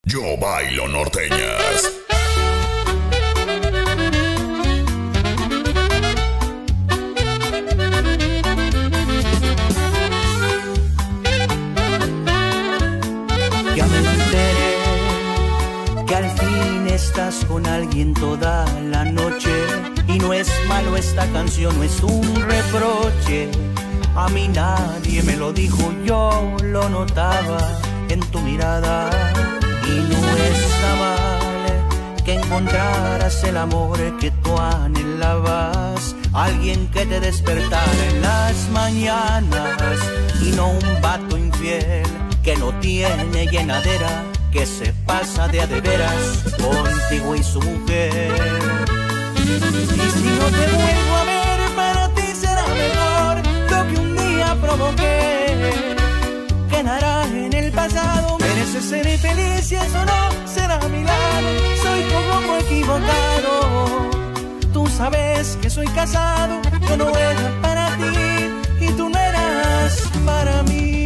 Yo bailo norteñas. Ya me enteré que al fin estás con alguien toda la noche. Y no es malo, esta canción no es un reproche. A mí nadie me lo dijo, yo lo notaba en tu mirada. Y no está mal que encontraras el amor que tú anhelabas. Alguien que te despertara en las mañanas y no un vato infiel que no tiene llenadera, que se pasa de a de veras contigo y su mujer. Y si no te vuelvo a ver, para ti será mejor. Lo que un día provoqué quedará en el pasado. Mereces ser feliz y eso no será mi lado. Soy tu loco equivocado. Tú sabes que soy casado. Yo no era para ti y tú no eras para mí.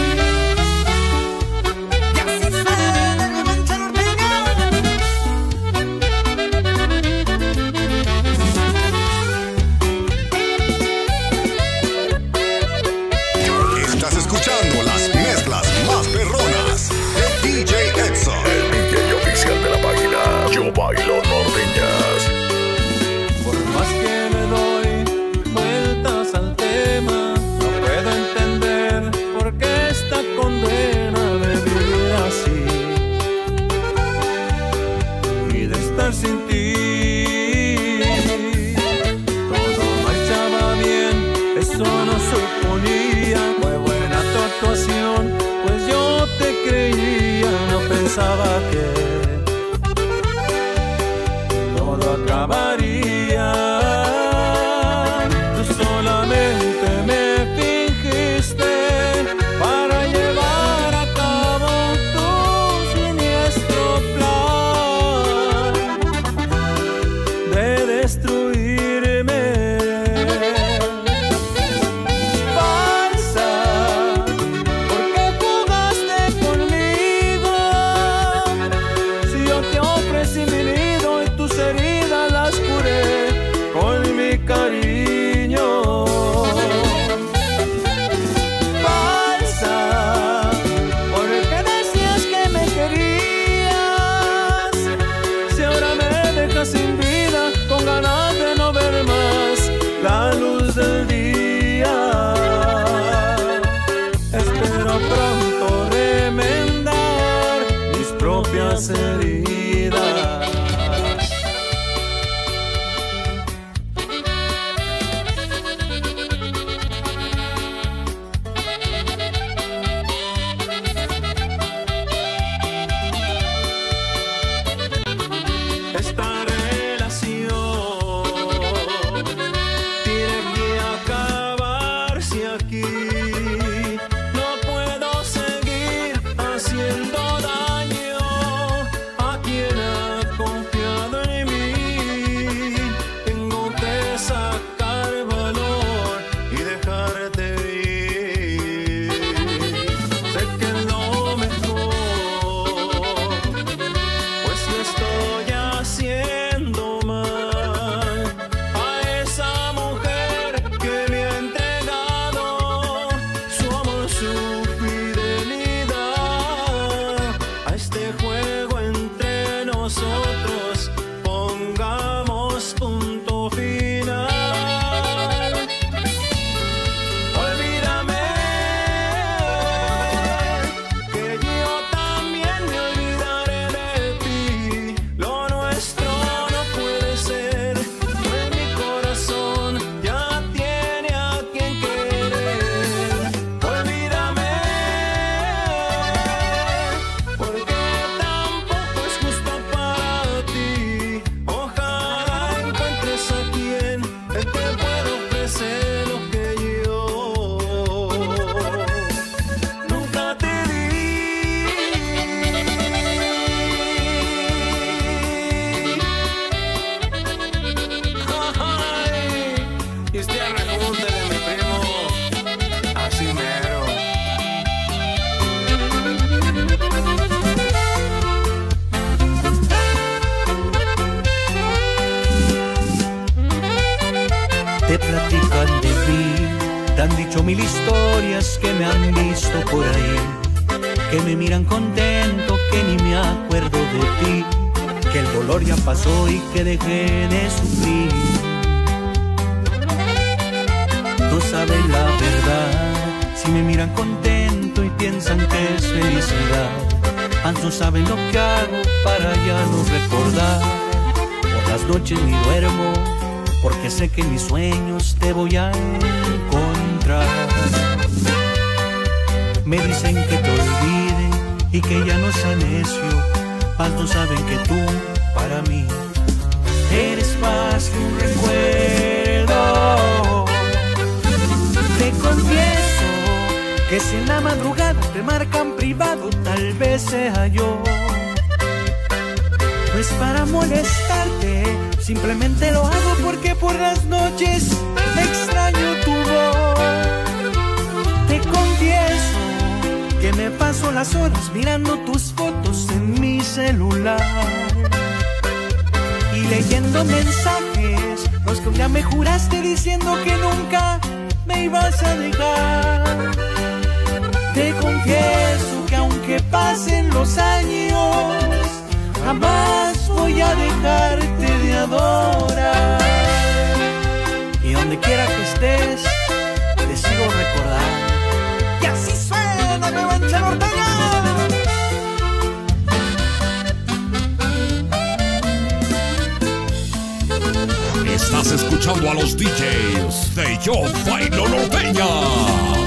Estás escuchando las mezclas más perronas de DJ Edson, el DJ oficial de la página Yo Bailo Norteñas. Por más que le doy vueltas al tema, no puedo entender por qué esta condena de vivir así y de estar sin ti. Todo marchaba bien, eso no suponía. Fue buena tu actuación, pues yo te creía. No pensaba que todo acabaría. Tú solamente me fingiste para llevar a cabo tu siniestro plan de destruirme. Falsa, ¿por qué jugaste conmigo? Si yo te ofrecí mi nido y tus heridas las curé con mi cariño. Falsa, ¿por qué decías que me querías? Si ahora me dejas sin vida, con ganas de no ver más la luz del día. Espero pronto remendar mis propias heridas. Esta relación tiene que acabarse aquí. No puedo seguir haciendo daño a quien ha escucho mil historias que me han visto por ahí, que me miran contento, que ni me acuerdo de ti, que el dolor ya pasó y que dejé de sufrir. No saben la verdad, si me miran contento y piensan que es felicidad, más no saben lo que hago para ya no recordar. Por las noches ni duermo, porque sé que en mis sueños te voy a encontrar. Me dicen que te olvide y que ya no sea necio, más no saben que tú, para mí, eres más que un recuerdo. Te confieso que si en la madrugada te marcan privado, tal vez sea yo. No es para molestarte, simplemente lo hago porque por las noches extraño tu voz. Te confieso que me paso las horas mirando tus fotos en mi celular y leyendo mensajes, los que un día me juraste diciendo que nunca me ibas a dejar. Te confieso que aunque pasen los años, jamás voy a dejarte de adorar. Y donde quiera que estés, te sigo recordando. Y así suena mi mancha norteña. Estás escuchando a los DJs de Yo Bailo Norteñas.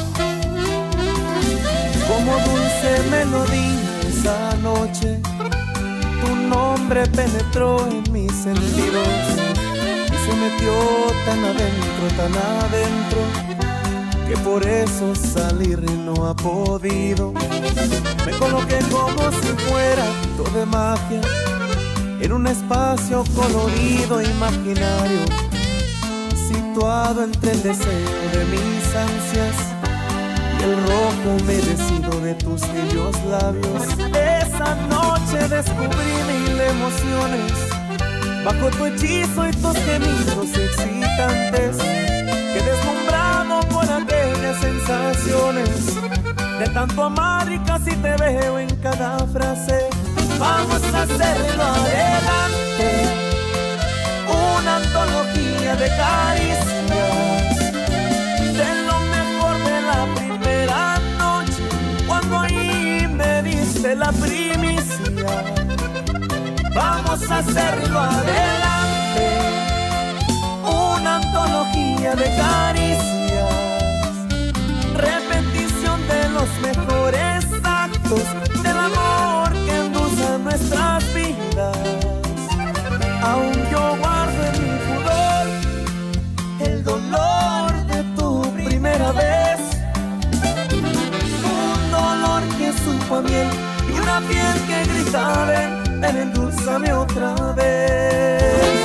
Como dulce melodía esa noche, tu nombre penetró en mis sentidos y se metió tan adentro, que por eso salir no ha podido. Me coloqué como si fuera todo de magia en un espacio colorido imaginario, situado entre el deseo de mis ansias y el rojo humedecido de tus bellos labios. Esa noche descubrí mil emociones bajo tu hechizo y tus gemidos excitantes, que deslumbrado por aquellas sensaciones de tanto amar y casi te veo en cada frase. Vamos a hacerlo adelante, una antología de caricias, de lo mejor de la primera noche, cuando ahí me diste la primicia. Vamos a hacerlo adelante, una antología de caricias, repetición de los mejores actos del amor que endulza nuestras vidas. Aún yo guardo en mi pudor el dolor de tu primera vez, un dolor que supo a miel y una piel que grita ven, endulzame otra vez.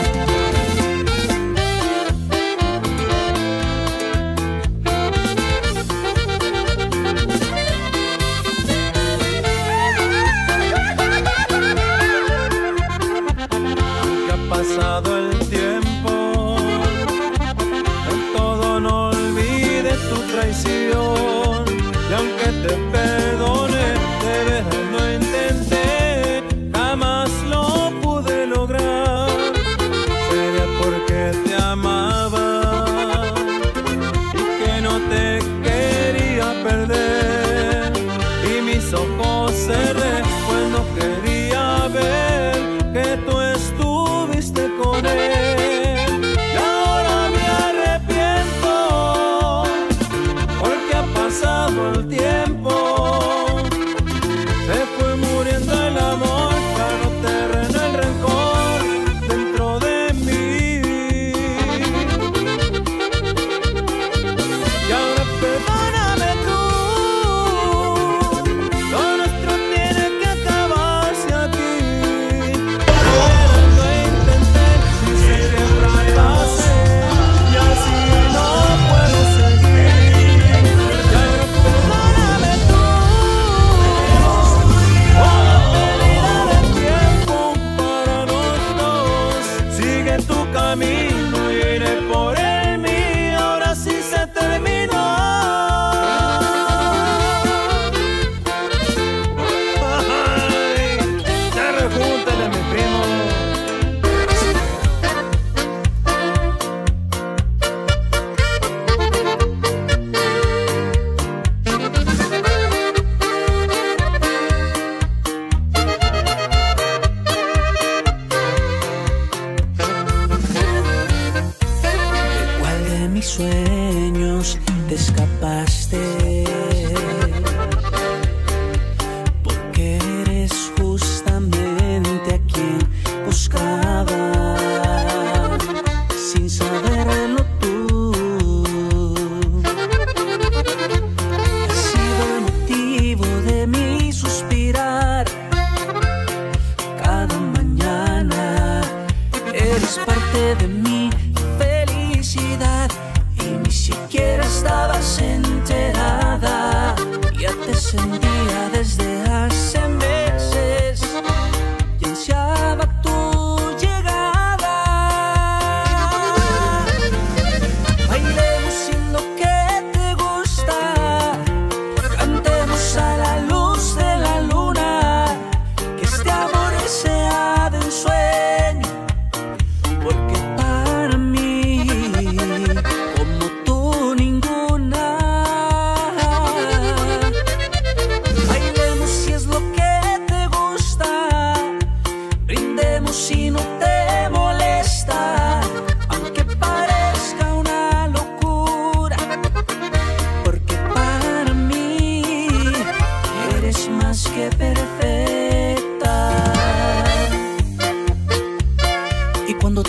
Pasado el tiempo, en todo no olvides tu traición, y aunque te perdone, de veras lo intenté, jamás lo pude lograr.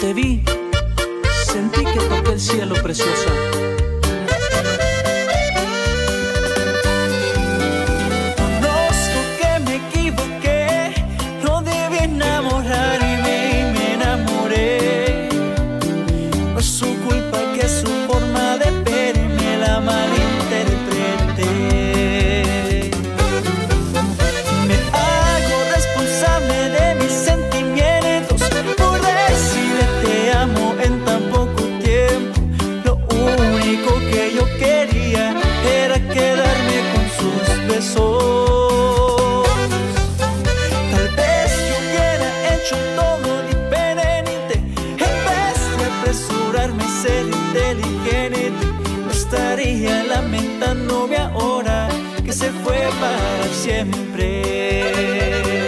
te vi, sentí que toqué el cielo, preciosa. Conozco que me equivoqué, no debí enamorarme y me enamoré. No es su culpa que su forma de verme la malinterpreté. Me hago responsable de mis sentimientos por decirle te amo en tan poco tiempo. Lo único que yo quería era quedarme con sus besos. Tal vez yo hubiera hecho todo diferente en vez de apresurarme y ser inteligente. No estaría lamentándome ahora que se fue para siempre.